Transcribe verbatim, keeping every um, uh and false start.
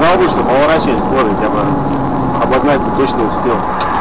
сказал бы, что поворачивать скорость, я бы обогнать бы точно успел.